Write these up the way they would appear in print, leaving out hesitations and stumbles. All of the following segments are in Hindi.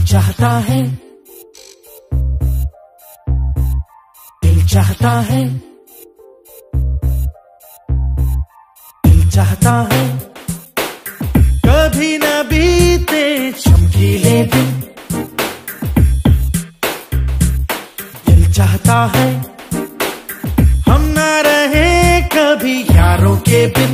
चाहता है, दिल चाहता है, दिल चाहता है कभी न बीते चमकीले दिन। दिल चाहता है हम न रहे कभी यारों के बिन।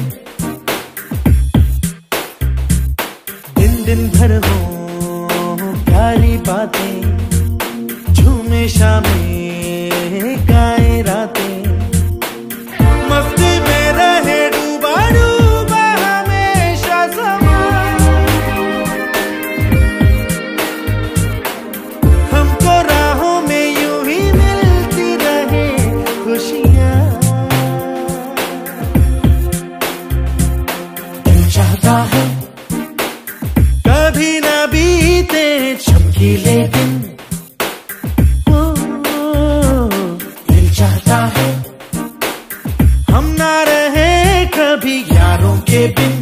दिन दिन भर हो प्यारी बातें, झूमे शामें गाए रातें, मस्ती में रहे डूबा डूबा हमेशा समा। हमको राहों में यूं ही मिलती रहे खुशियाँ। दिल चाहता है कभी न बीते चमकीले दिन। दिल चाहता है हम ना रहे कभी यारों के बिन।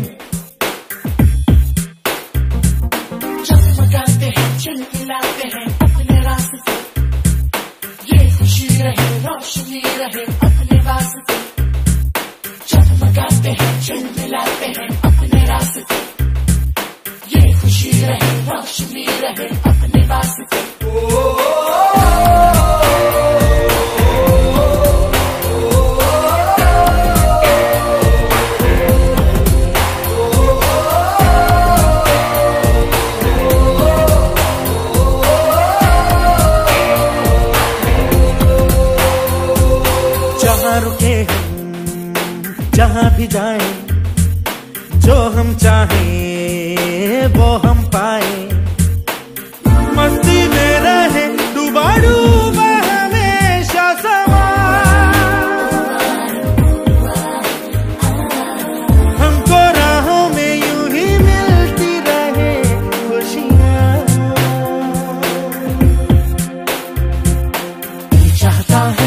चमकाते हैं चिलमिलाते हैं अपने रास्ते, ये खुशी रहे रोशनी रहे अपने वास्ते। चमकाते हैं चिलमिलाते हैं अपने रास्ते, ये खुशी रहे रोशनी रहे अपने वास्ते। जहाँ रुके हम जहाँ भी जाएं, जो हम चाहें वो हम पाए। मस्ती में रहे डूबा डूबा हमेशा समा। हमको राहों में यूं ही मिलती रहे खुशियाँ। दिल चाहता है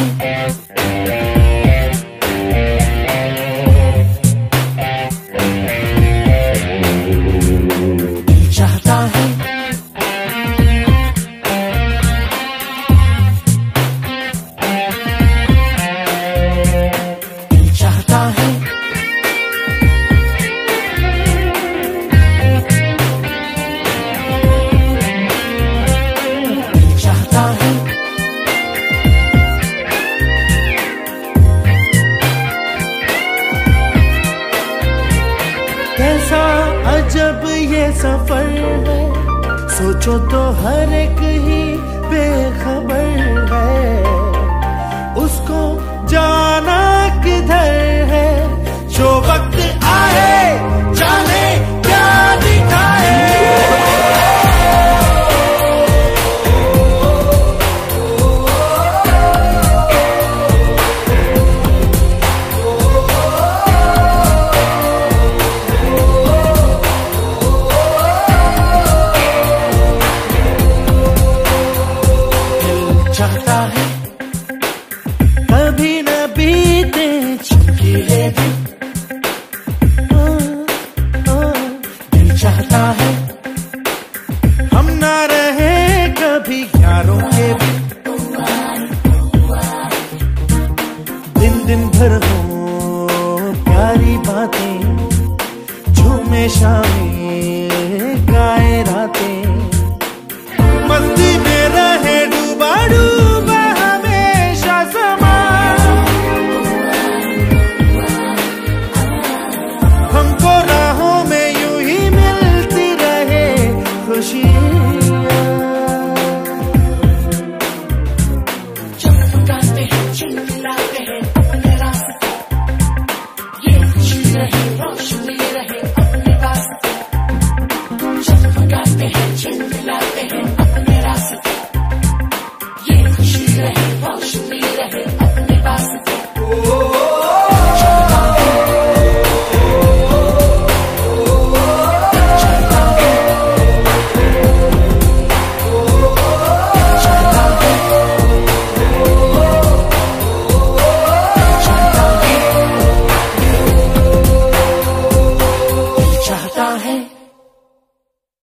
चाहता है दिल चाहता है दिल चाहता है। कैसा अजब ये सफर है, सोचो तो हर एक ही बेखबर है। उसको जाना किधर है, जो वक्त आए जाने क्या दिखाए। चाहता है कभी न बीते चमकीले दिन। दिल चाहता है हम ना रहे कभी यारों के बिन। दिन दिन भर हो प्यारी बातें, झूमे शामें